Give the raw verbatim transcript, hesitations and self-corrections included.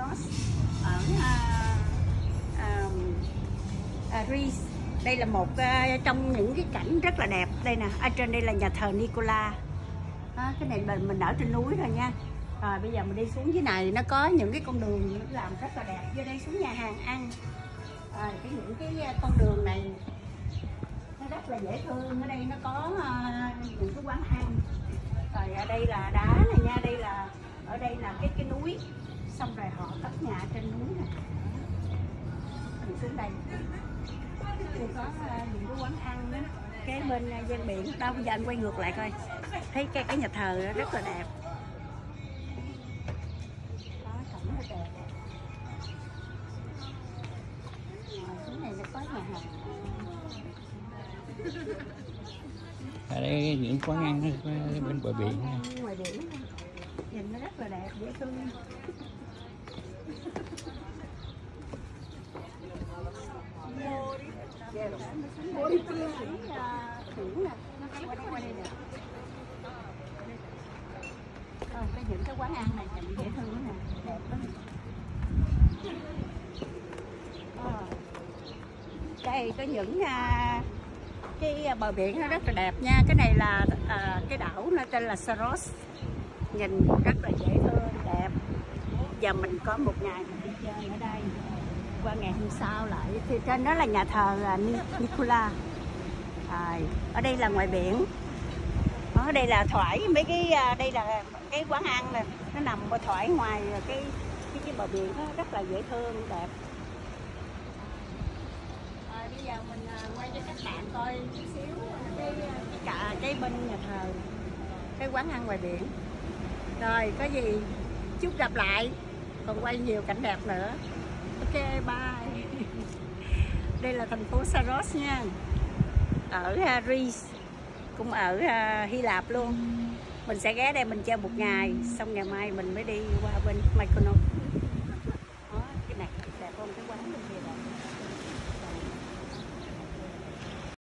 Saros ở uh, uh, Greece. Đây là một uh, trong những cái cảnh rất là đẹp. Đây nè, ở trên đây là nhà thờ Nicola. Đó, cái này mình mình ở trên núi rồi nha. Rồi bây giờ mình đi xuống dưới này, nó có những cái con đường làm rất là đẹp. Vô đây xuống nhà hàng ăn. Rồi cái những cái con đường này nó rất là dễ thương. Ở đây nó có uh, những cái quán ăn. Rồi ở đây là đá này nha, đây là ở đây là cái cái núi. Xong rồi họ cất nhà trên núi này. Mình xuống đây. Đây có uh, những cái quán ăn đó. Cái bên uh, ven biển. Đâu bây giờ anh quay ngược lại coi. Thấy cái cái nhà thờ đó rất là đẹp. Đó, cảnh rất đẹp. Rồi xuống này nó có nhà hàng. Ở đây những quán ăn bên bờ biển. Ngoài biển nhìn nó rất là đẹp, dễ thương. Cái những cái quán ăn này nhìn dễ thương nè, đẹp lắm. Đây có những uh, cái bờ biển nó rất là đẹp nha. Cái này là uh, cái đảo nó tên là Saros, nhìn rất là dễ thương, đẹp. Giờ mình có một ngày mình đi chơi ở đây, qua ngày hôm sau lại thì trên đó là nhà thờ Nicola. À, ở đây là ngoài biển. Ở đây là thoải mấy cái đây là cái quán ăn nè, nó nằm ở thoải ngoài cái cái, cái bờ biển đó, rất là dễ thương, đẹp. Rồi bây giờ mình quay cho các bạn coi chút xíu cái cái cả cái bên nhà thờ, cái quán ăn ngoài biển. Rồi có gì chúc gặp lại, còn quay nhiều cảnh đẹp nữa. Ok, bye. Đây là thành phố Saros nha, ở uh, Greece, cũng ở uh, Hy Lạp luôn. Mình sẽ ghé đây mình chơi một ngày, xong ngày mai mình mới đi qua bên Mykonos.